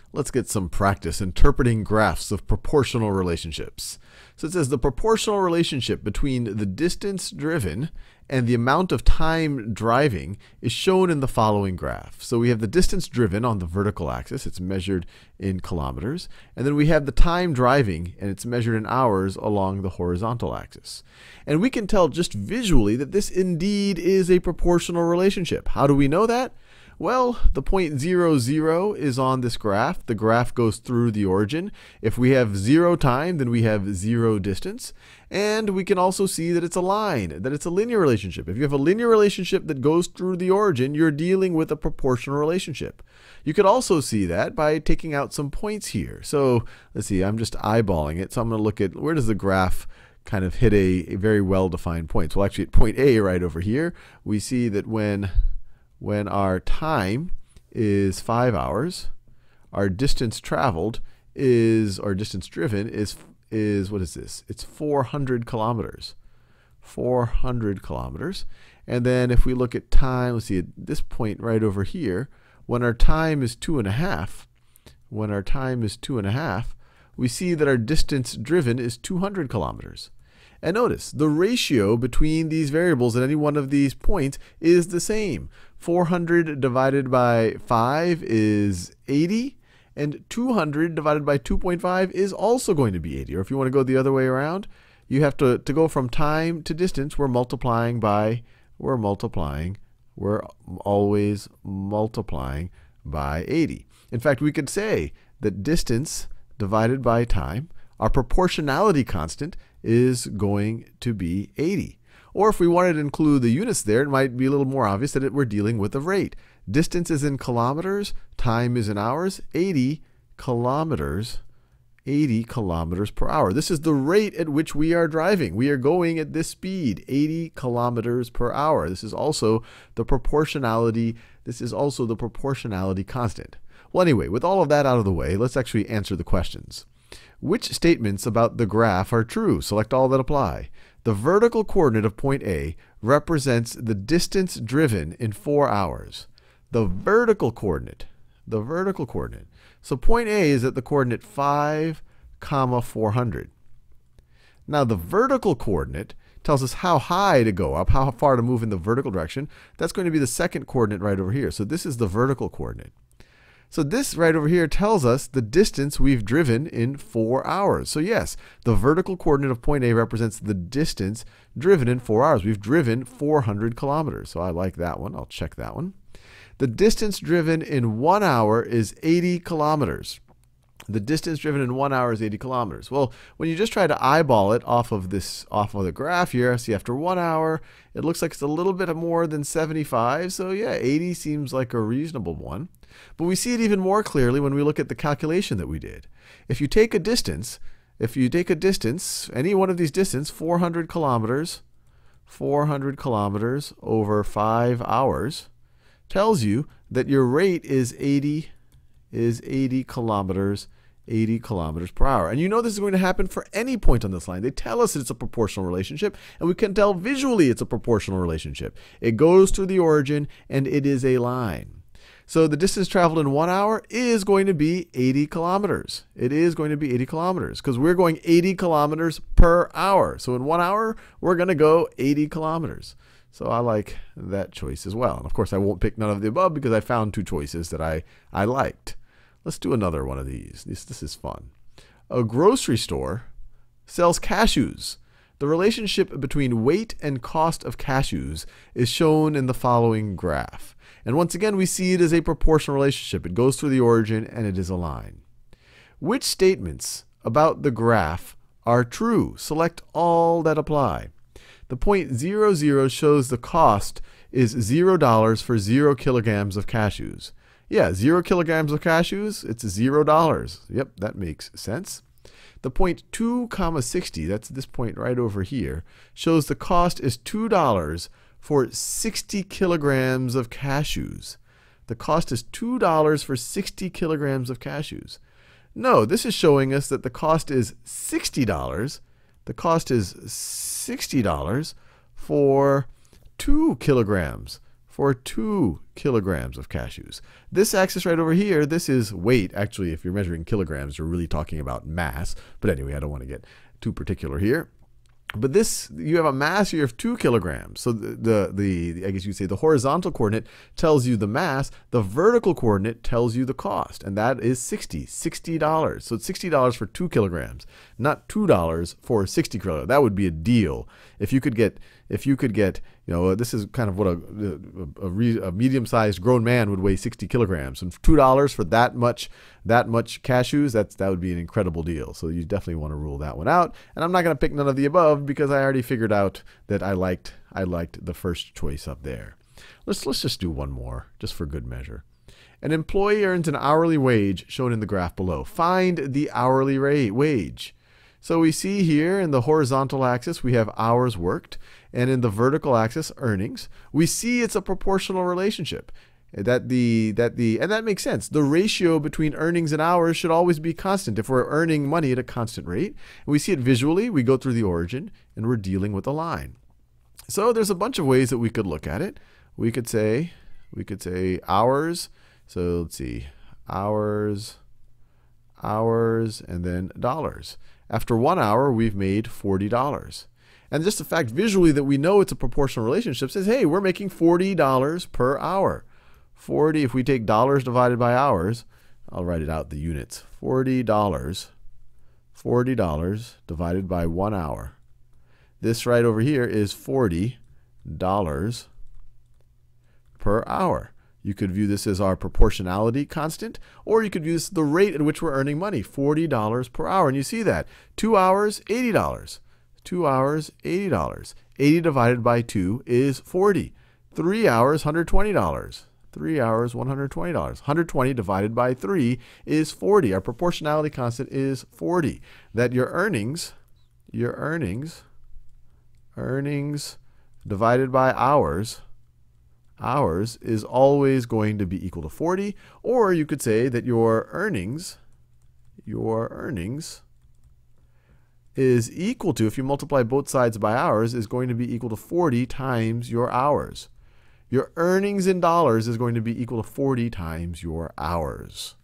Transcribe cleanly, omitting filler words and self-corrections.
Let's get some practice interpreting graphs of proportional relationships. So it says the proportional relationship between the distance driven and the amount of time driving is shown in the following graph. So we have the distance driven on the vertical axis. It's measured in kilometers. And then we have the time driving, and it's measured in hours along the horizontal axis. And we can tell just visually that this indeed is a proportional relationship. How do we know that? Well, the point 0, 0 is on this graph. The graph goes through the origin. If we have 0 time, then we have 0 distance. And we can also see that it's a line, that it's a linear relationship. If you have a linear relationship that goes through the origin, you're dealing with a proportional relationship. You could also see that by taking out some points here. So let's see, I'm just eyeballing it. So I'm going to look at where does the graph kind of hit a very well-defined point. So actually at point A right over here, we see that when our time is 5 hours, our distance traveled is, or distance driven is what is this? It's 400 kilometers. 400 kilometers. And then if we look at time, let's see, at this point right over here, when our time is 2.5, we see that our distance driven is 200 kilometers. And notice, the ratio between these variables at any one of these points is the same. 400 divided by 5 is 80, and 200 divided by 2.5 is also going to be 80. Or if you want to go the other way around, you have to go from time to distance, we're always multiplying by 80. In fact, we could say that distance divided by time, our proportionality constant, is going to be 80. Or if we wanted to include the units there, it might be a little more obvious that we're dealing with a rate. Distance is in kilometers, time is in hours, 80 kilometers per hour. This is the rate at which we are driving. We are going at this speed, 80 kilometers per hour. This is also the proportionality constant. Well, anyway, with all of that out of the way, let's actually answer the questions. Which statements about the graph are true? Select all that apply. The vertical coordinate of point A represents the distance driven in 4 hours. The vertical coordinate. So point A is at the coordinate 5, 400. Now the vertical coordinate tells us how high to go up, how far to move in the vertical direction. That's going to be the second coordinate right over here. So this is the vertical coordinate. So this right over here tells us the distance we've driven in 4 hours. So yes, the vertical coordinate of point A represents the distance driven in 4 hours. We've driven 400 kilometers. So I like that one. I'll check that one. The distance driven in 1 hour is 80 kilometers. The distance driven in 1 hour is 80 kilometers. Well, when you just try to eyeball it off of the graph here, see after 1 hour, it looks like it's a little bit more than 75. So yeah, 80 seems like a reasonable one. But we see it even more clearly when we look at the calculation that we did. If you take a distance, any one of these distances, 400 kilometers over 5 hours, tells you that your rate is 80 kilometers per hour. And you know this is going to happen for any point on this line. They tell us it's a proportional relationship, and we can tell visually it's a proportional relationship. It goes through the origin, and it is a line. So the distance traveled in 1 hour is going to be 80 kilometers. It is going to be 80 kilometers because we're going 80 kilometers per hour. So in 1 hour, we're going to go 80 kilometers. So I like that choice as well. And of course, I won't pick none of the above because I found 2 choices that I liked. Let's do another one of these. This is fun. A grocery store sells cashews. The relationship between weight and cost of cashews is shown in the following graph. And once again, we see it as a proportional relationship. It goes through the origin, and it is a line. Which statements about the graph are true? Select all that apply. The point 0, 0 shows the cost is $0 for 0 kilograms of cashews. Yeah, 0 kilograms of cashews, it's $0. Yep, that makes sense. The point 2, 60, that's this point right over here, shows the cost is $2 for 60 kilograms of cashews. The cost is $2 for 60 kilograms of cashews. No, this is showing us that the cost is $60. The cost is $60 for 2 kilograms for 2 kilograms of cashews. This axis right over here, this is weight. Actually, if you're measuring kilograms, you're really talking about mass. But anyway, I don't want to get too particular here. But this, you have a mass here of 2 kilograms. So I guess you could say the horizontal coordinate tells you the mass. The vertical coordinate tells you the cost. And that is $60. So it's $60 for 2 kilograms, not $2 for 60 kilograms. That would be a deal. If you could get, this is kind of what a medium-sized grown man would weigh 60 kilograms. And $2 for that much cashews, that would be an incredible deal. So you definitely want to rule that one out. And I'm not going to pick none of the above because I already figured out that I liked the first choice up there. Let's just do one more, just for good measure. An employee earns an hourly wage shown in the graph below. Find the hourly wage. So we see here in the horizontal axis, we have hours worked, and in the vertical axis, earnings. We see it's a proportional relationship. And that makes sense. The ratio between earnings and hours should always be constant if we're earning money at a constant rate. And we see it visually. We go through the origin, and we're dealing with a line. So there's a bunch of ways that we could look at it. We could say hours. So let's see, hours, and then dollars. After 1 hour, we've made $40. And just the fact visually that we know it's a proportional relationship says, hey, we're making $40 per hour. 40, if we take dollars divided by hours, I'll write it out, the units. $40 divided by 1 hour. This right over here is $40 per hour. You could view this as our proportionality constant, or you could use the rate at which we're earning money, $40 per hour. And you see that. 2 hours, $80. 2 hours, $80. 80 divided by 2 is 40. 3 hours, $120. 3 hours, $120. 120 divided by 3 is 40. Our proportionality constant is 40. That your earnings divided by hours is always going to be equal to 40. Or you could say that your earnings is equal to, if you multiply both sides by hours, is going to be equal to 40 times your hours. Your earnings in dollars is going to be equal to 40 times your hours.